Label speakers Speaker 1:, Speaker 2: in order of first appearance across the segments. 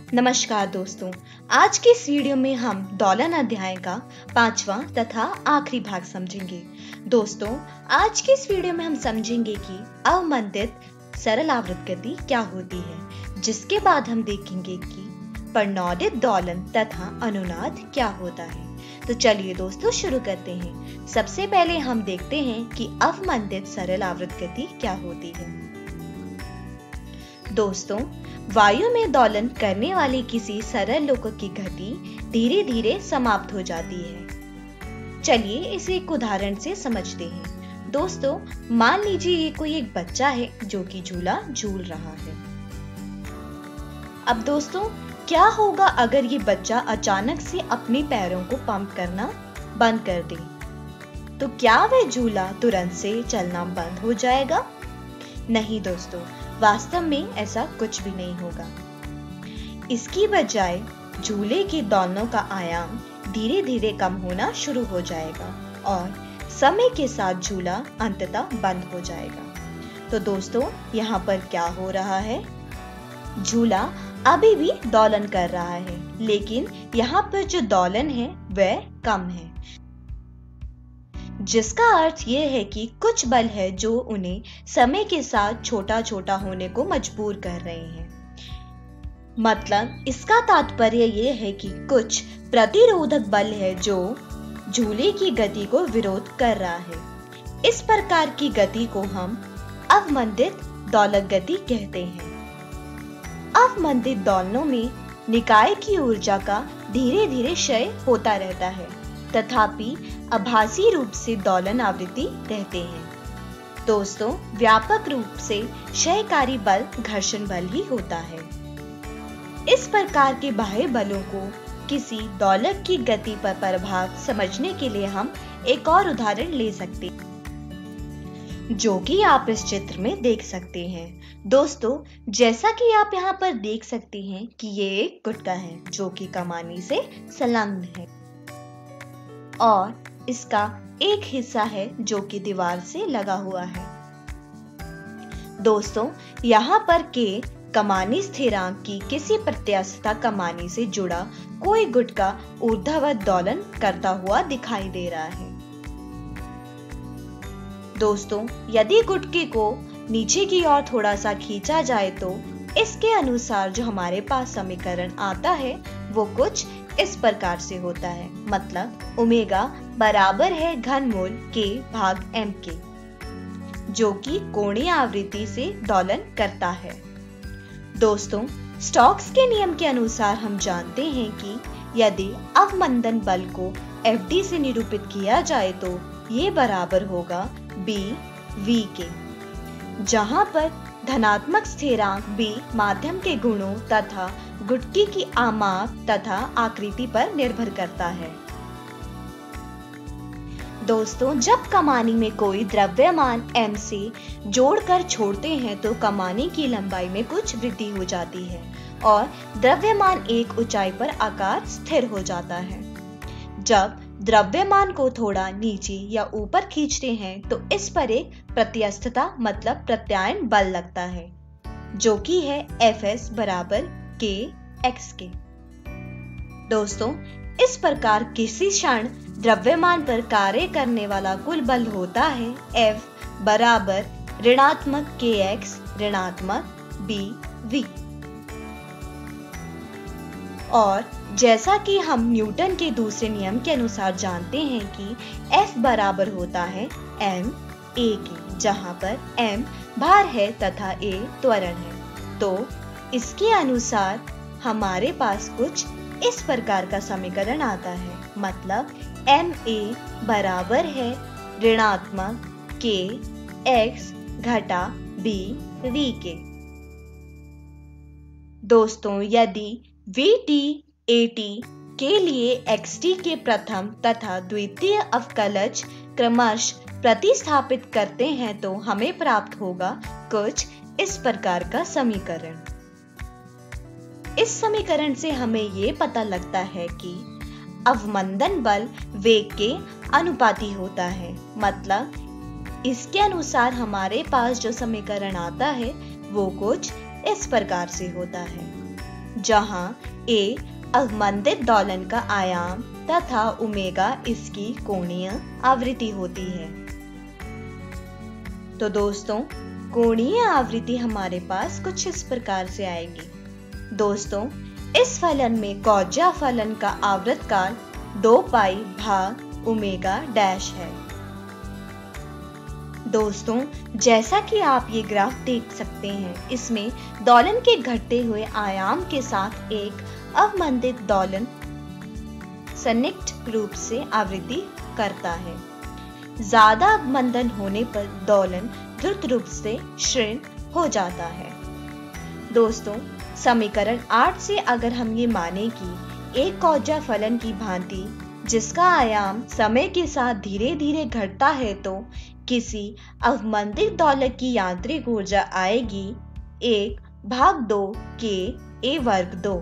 Speaker 1: नमस्कार दोस्तों, आज के इस वीडियो में हम दोलन अध्याय का 5वां तथा आखिरी भाग समझेंगे। दोस्तों, आज के इस वीडियो में हम समझेंगे कि अवमंदित सरल आवृत गति क्या होती है, जिसके बाद हम देखेंगे कि प्रणोदित दोलन तथा अनुनाद क्या होता है। तो चलिए दोस्तों शुरू करते हैं। सबसे पहले हम देखते हैं कि अवमंदित सरल आवृत गति क्या होती है। दोस्तों, वायु में दोलन करने वाली किसी सरल लोक की गति धीरे धीरे समाप्त हो जाती है। चलिए इसे एक उदाहरण से समझते हैं। दोस्तों, मान लीजिए ये कोई एक बच्चा है जो कि झूला झूल रहा है। अब दोस्तों, क्या होगा अगर ये बच्चा अचानक से अपने पैरों को पंप करना बंद कर दे? तो क्या वह झूला तुरंत से चलना बंद हो जाएगा? नहीं दोस्तों, वास्तव में ऐसा कुछ भी नहीं होगा। इसकी बजाय झूले के दोलनों का आयाम धीरे धीरे कम होना शुरू हो जाएगा और समय के साथ झूला अंततः बंद हो जाएगा। तो दोस्तों, यहाँ पर क्या हो रहा है? झूला अभी भी दोलन कर रहा है, लेकिन यहाँ पर जो दोलन है वह कम है, जिसका अर्थ यह है कि कुछ बल है जो उन्हें समय के साथ छोटा छोटा होने को मजबूर कर रहे हैं। मतलब इसका तात्पर्य यह है कि कुछ प्रतिरोधक बल है जो झूले की गति को विरोध कर रहा है। इस प्रकार की गति को हम अवमंदित दोलक गति कहते हैं। अवमंदित दोलनों में निकाय की ऊर्जा का धीरे धीरे क्षय होता रहता है, तथापि आभासी रूप से दोलन आवृत्ति रहते हैं। दोस्तों, व्यापक रूप से क्षयकारी बल घर्षण बल ही होता है। इस प्रकार के बाह्य बलों को किसी दोलक की गति पर प्रभाव समझने के लिए हम एक और उदाहरण ले सकते हैं, जो कि आप इस चित्र में देख सकते हैं। दोस्तों, जैसा कि आप यहाँ पर देख सकते हैं कि ये एक गुटका है जो कि कमानी से संलग्न है और इसका एक हिस्सा है जो कि दीवार से लगा हुआ है। दोस्तों, यहाँ पर के कमानी स्थिरांक की किसी प्रत्यास्थता कमानी से जुड़ा कोई गुटका ऊर्ध्वाधर दोलन करता हुआ दिखाई दे रहा है। दोस्तों, यदि गुटके को नीचे की ओर थोड़ा सा खींचा जाए तो इसके अनुसार जो हमारे पास समीकरण आता है वो कुछ इस प्रकार से होता है। मतलब ओमेगा बराबर है घनमूल K भाग M के, जो कि कोणीय आवृत्ति से दोलन करता है। दोस्तों, स्टोक्स के नियम के अनुसार हम जानते हैं कि यदि अवमंदन बल को Fd से निरूपित किया जाए तो ये बराबर होगा BV के, जहां पर धनात्मक स्थिरांक B माध्यम के गुणों तथा गुटकी की आमाप तथा आकृति पर निर्भर करता है। दोस्तों, जब कमानी में कोई द्रव्यमान M से जोड़कर छोड़ते हैं तो कमानी की लंबाई में कुछ वृद्धि हो जाती है और द्रव्यमान एक ऊंचाई पर आकार स्थिर हो जाता है। जब द्रव्यमान को थोड़ा नीचे या ऊपर खींचते हैं तो इस पर एक प्रत्यस्थता मतलब प्रत्यायन बल लगता है, जो कि है Fs बराबर Kx के। दोस्तों, इस प्रकार किसी क्षण द्रव्यमान पर कार्य करने वाला कुल बल होता है F बराबर ऋणात्मक Kx ऋणात्मक Bv। और जैसा कि हम न्यूटन के दूसरे नियम के अनुसार जानते हैं कि F बराबर होता है ma के, जहां पर m भार है तथा a त्वरण है। तो इसके अनुसार हमारे पास कुछ इस प्रकार का समीकरण आता है। मतलब ma बराबर है ऋणात्मक Kx घटा Bv के। दोस्तों, यदि Vt At के लिए xt के प्रथम तथा द्वितीय अवकलज क्रमशः प्रतिस्थापित करते हैं तो हमें प्राप्त होगा कुछ इस प्रकार का समीकरण। इस समीकरण से हमें ये पता लगता है कि अवमंदन बल वेग के अनुपाती होता है। मतलब इसके अनुसार हमारे पास जो समीकरण आता है वो कुछ इस प्रकार से होता है। जहां a अवमंदित दोलन का आयाम तथा ओमेगा इसकी कोणीय आवृत्ति होती है। तो दोस्तों, कोणीय आवृत्ति हमारे पास कुछ इस प्रकार से आएगी। दोस्तों, इस फलन में कौजा फलन का आवर्तकाल 2 पाई भाग ओमेगा डैश है। दोस्तों, जैसा कि आप ये ग्राफ देख सकते हैं, इसमें दोलन के घटते हुए आयाम के साथ एक अवमंदित दोलन संयुक्त रूप से आवृत्ति करता है। ज्यादा अवमंदन होने पर दोलन द्रुत रूप से क्षीण हो जाता है। दोस्तों, समीकरण 8 से अगर हम ये माने कि एक कौजा फलन की भांति जिसका आयाम समय के साथ धीरे धीरे घटता है, तो किसी अवमंदित दोलक की यांत्रिक ऊर्जा आएगी 1/2 के a वर्ग 2।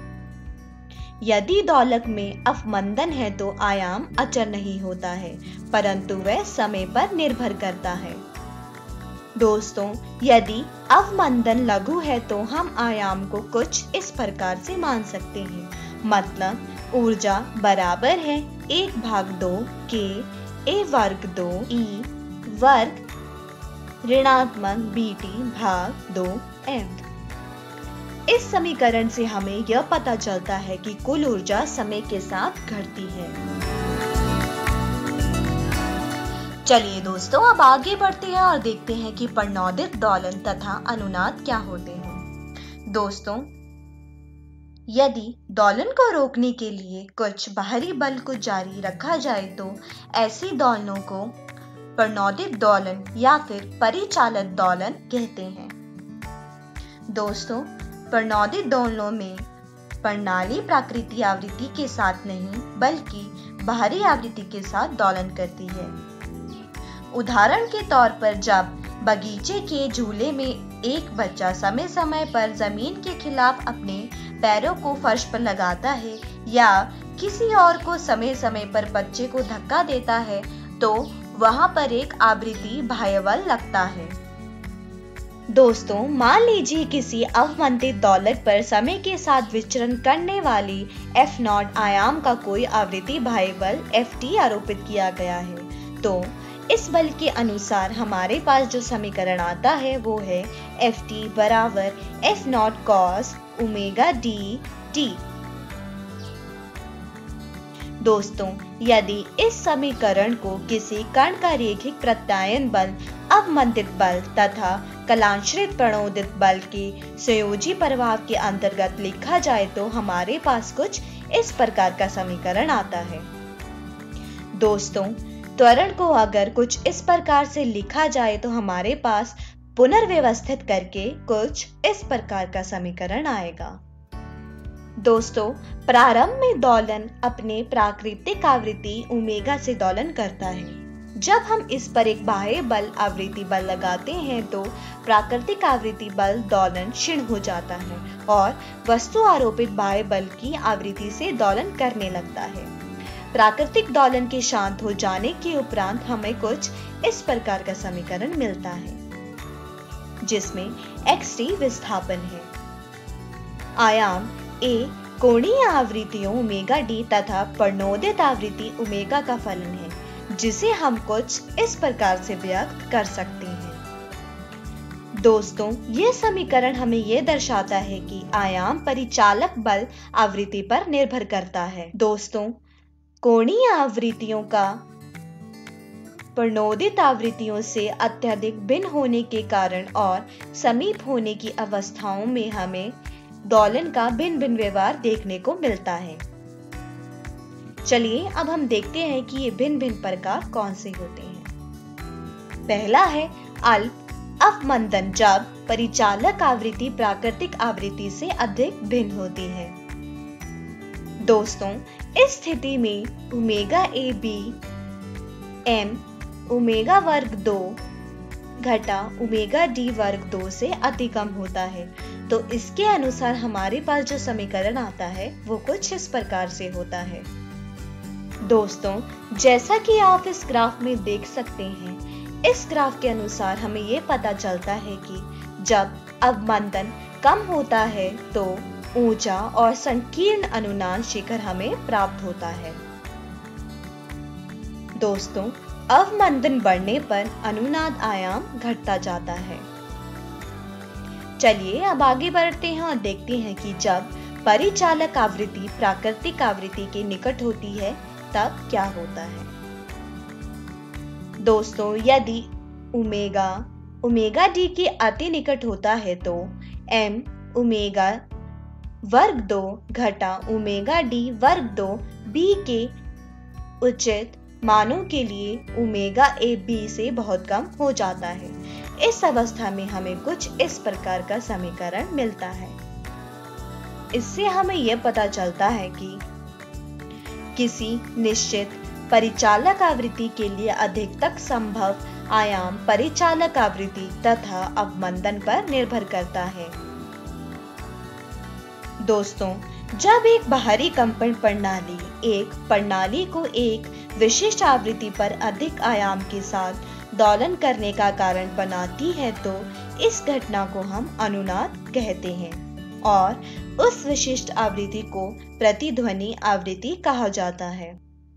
Speaker 1: यदि दोलक में अवमंदन है तो आयाम अचर नहीं होता है, परंतु वह समय पर निर्भर करता है। दोस्तों, यदि अवमंदन लघु है तो हम आयाम को कुछ इस प्रकार से मान सकते हैं, मतलब ऊर्जा बराबर है 1/2 के a वर्ग 2 e वर्ग ऋणात्मक bt भाग 2m। इस समीकरण से हमें यह पता चलता है कि कुल ऊर्जा समय के साथ घटती है। चलिए दोस्तों, अब आगे बढ़ते हैं और देखते हैं कि प्रणोदित दोलन तथा अनुनाद क्या होते हैं। दोस्तों, यदि दोलन को रोकने के लिए कुछ बाहरी बल को जारी रखा जाए तो ऐसी दोलनों को प्रणोदित दोलन या फिर परिचालित दोलन कहते हैं। दोस्तों, प्रणोदित दोलनों में प्रणाली प्राकृतिक आवृत्ति के साथ नहीं बल्कि बाहरी आवृत्ति के साथ दोलन करती है। उदाहरण के तौर पर जब बगीचे के झूले में एक बच्चा समय समय पर जमीन के खिलाफ अपने पैरों को फर्श पर लगाता है या किसी और को समय समय पर बच्चे को धक्का देता है, तो वहां पर एक आवृत्ति बाह्य बल लगता है। दोस्तों, मान लीजिए किसी अवमंदित दोलक पर समय के साथ विचरण करने वाली F0 आयाम का कोई आवृत्ति बाह्य बल Ft आरोपित किया गया है, तो इस बल के अनुसार हमारे पास जो समीकरण आता है वो है Ft बराबर F0 cos ओमेगा dt। दोस्तों, यदि इस समीकरण को किसी कण का रैखिक प्रत्यायन बल, अवमंदित बल तथा कलांतरित प्रणोदित बल के संयोजी प्रभाव के अंतर्गत लिखा जाए तो हमारे पास कुछ इस प्रकार का समीकरण आता है। दोस्तों, त्वरण को अगर कुछ इस प्रकार से लिखा जाए तो हमारे पास पुनर्व्यवस्थित करके कुछ इस प्रकार का समीकरण आएगा। दोस्तों, प्रारंभ में दोलन अपने प्राकृतिक आवृत्ति ओमेगा से दोलन करता है। जब हम इस पर एक बाह्य बल आवृत्ति बल लगाते हैं तो प्राकृतिक आवृत्ति बल दोलन क्षीण हो जाता है और वस्तु आरोपित बाह्य बल की आवृत्ति से दोलन करने लगता है। प्राकृतिक दोलन के शांत हो जाने के उपरांत हमें कुछ इस प्रकार का समीकरण मिलता है, जिसमें xt विस्थापन है, आयाम a कोणीय आवृत्तियों ओमेगा d तथा प्रणोदित आवृत्ति ओमेगा का फलन है, जिसे हम कुछ इस प्रकार से व्यक्त कर सकते हैं। दोस्तों, यह समीकरण हमें यह दर्शाता है कि आयाम परिचालक बल आवृत्ति पर निर्भर करता है। दोस्तों, कोणीय आवृत्तियों का प्रणोदित आवृत्तियों से अत्यधिक भिन्न होने के कारण और समीप होने की अवस्थाओं में हमें दोलन का भिन्न भिन्न व्यवहार देखने को मिलता है। चलिए अब हम देखते हैं कि ये भिन्न भिन्न प्रकार कौन से होते हैं। पहला है अल्प अवमंदन, जब परिचालक आवृत्ति प्राकृतिक आवृत्ति से अधिक भिन्न होती है। दोस्तों, इस स्थिति में omega A B M omega वर्ग 2 घटा ओमेगा डी वर्ग 2 से अति कम होता है, तो इसके अनुसार हमारे पास जो समीकरण आता है वो कुछ इस प्रकार से होता है। दोस्तों, जैसा कि आप इस ग्राफ में देख सकते हैं, इस ग्राफ के अनुसार हमें ये पता चलता है कि जब अवमंदन कम होता है तो ऊंचा और संकीर्ण अनुनाद शिखर हमें प्राप्त होता है। दोस्तों, अवमंदन बढ़ने पर अनुनाद आयाम घटता जाता है। चलिए अब आगे बढ़ते हैं और देखते हैं कि जब परिचालक आवृत्ति प्राकृतिक आवृत्ति के निकट होती है तब क्या होता है। दोस्तों, यदि ओमेगा डी के अति निकट होता है तो m ओमेगा वर्ग 2 घटा ओमेगा डी वर्ग 2 b के उचित मानों के लिए ओमेगा ए बी से बहुत कम हो जाता है। इस अवस्था में हमें कुछ इस प्रकार का समीकरण मिलता है। इससे हमें यह पता चलता है कि किसी निश्चित परिचालक आवृत्ति के लिए अधिकतम संभव आयाम परिचालक आवृत्ति तथा अवमंदन पर निर्भर करता है। दोस्तों, जब एक बाहरी कंपन प्रणाली एक प्रणाली को एक विशिष्ट आवृत्ति पर अधिक आयाम के साथ दोलन करने का कारण बनाती है तो इस घटना को हम अनुनाद कहते हैं और उस विशिष्ट आवृत्ति को प्रतिध्वनि आवृत्ति कहा जाता है।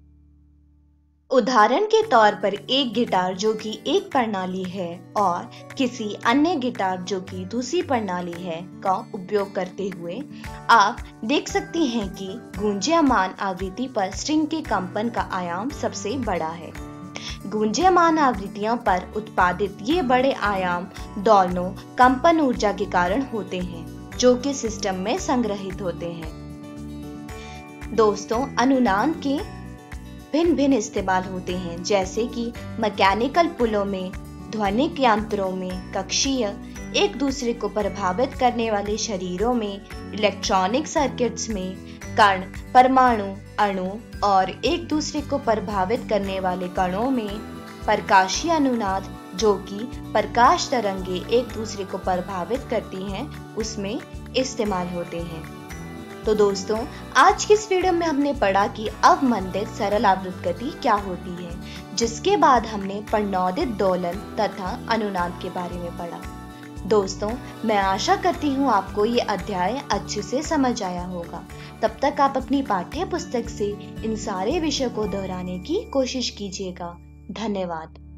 Speaker 1: उदाहरण के तौर पर एक गिटार जो कि एक प्रणाली है और किसी अन्य गिटार जो कि दूसरी प्रणाली है का उपयोग करते हुए आप देख सकते हैं कि गूंजयमान आवृत्ति पर स्ट्रिंग के कंपन का आयाम सबसे बड़ा है। गूंजयमान आवृत्तियों पर उत्पादित ये बड़े आयाम दोलनों कंपन ऊर्जा के कारण होते हैं जो कि सिस्टम में संग्रहित होते हैं। दोस्तों, अनुनाद के भिन्न भिन्न इस्तेमाल होते हैं, जैसे कि मैकेनिकल पुलों में, ध्वनिक यंत्रों में, कक्षीय एक दूसरे को प्रभावित करने वाले शरीरों में, इलेक्ट्रॉनिक सर्किट्स में, कण, परमाणु, अणु और एक दूसरे को प्रभावित करने वाले कणों में, प्रकाशीय अनुनाद जो कि प्रकाश तरंगे एक दूसरे को प्रभावित करती हैं उसमें इस्तेमाल होते हैं। तो दोस्तों, आज की इस वीडियो में हमने पढ़ा कि अवमंदित सरल आवृत्त गति क्या होती है, जिसके बाद हमने प्रणोदित दोलन तथा अनुनाद के बारे में पढ़ा। दोस्तों, मैं आशा करती हूँ आपको ये अध्याय अच्छे से समझ आया होगा। तब तक आप अपनी पाठ्य पुस्तक से इन सारे विषयों को दोहराने की कोशिश कीजिएगा। धन्यवाद।